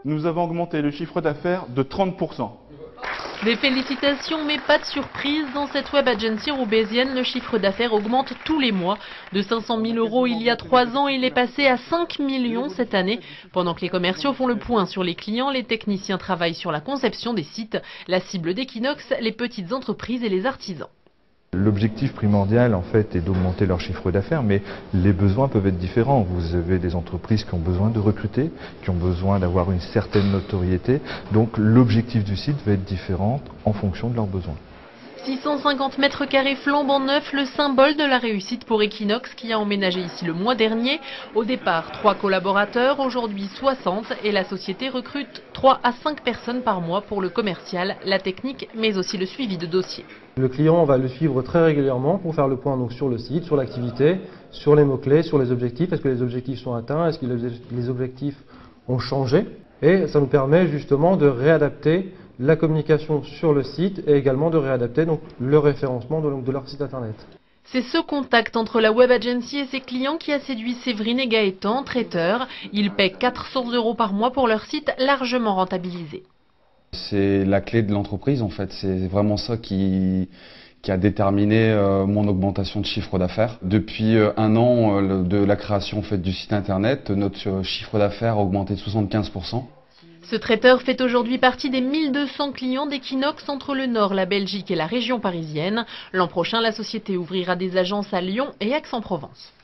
Nous avons augmenté le chiffre d'affaires de 30%. Des félicitations, mais pas de surprise. Dans cette web agency roubaisienne, le chiffre d'affaires augmente tous les mois. De 500 000 € il y a 3 ans, il est passé à 5 millions cette année. Pendant que les commerciaux font le point sur les clients, les techniciens travaillent sur la conception des sites. La cible d'Equinox, les petites entreprises et les artisans. L'objectif primordial en fait est d'augmenter leur chiffre d'affaires, mais les besoins peuvent être différents. Vous avez des entreprises qui ont besoin de recruter, qui ont besoin d'avoir une certaine notoriété. Donc l'objectif du site va être différent en fonction de leurs besoins. 650 mètres carrés flambant neufs, le symbole de la réussite pour Equinox qui a emménagé ici le mois dernier. Au départ, 3 collaborateurs, aujourd'hui 60 et la société recrute 3 à 5 personnes par mois pour le commercial, la technique mais aussi le suivi de dossiers. Le client, on va le suivre très régulièrement pour faire le point donc, sur le site, sur l'activité, sur les mots-clés, sur les objectifs. Est-ce que les objectifs sont atteints? Est-ce que les objectifs ont changé? Et ça nous permet justement de réadapter la communication sur le site et également de réadapter donc, le référencement de leur site internet. C'est ce contact entre la web agency et ses clients qui a séduit Séverine et Gaëtan, traiteurs. Ils paient 400 € par mois pour leur site largement rentabilisé. C'est la clé de l'entreprise en fait, c'est vraiment ça qui a déterminé mon augmentation de chiffre d'affaires. Depuis 1 an de la création en fait, du site internet, notre chiffre d'affaires a augmenté de 75%. Ce traiteur fait aujourd'hui partie des 1200 clients d'Equinox entre le Nord, la Belgique et la région parisienne. L'an prochain, la société ouvrira des agences à Lyon et Aix-en-Provence.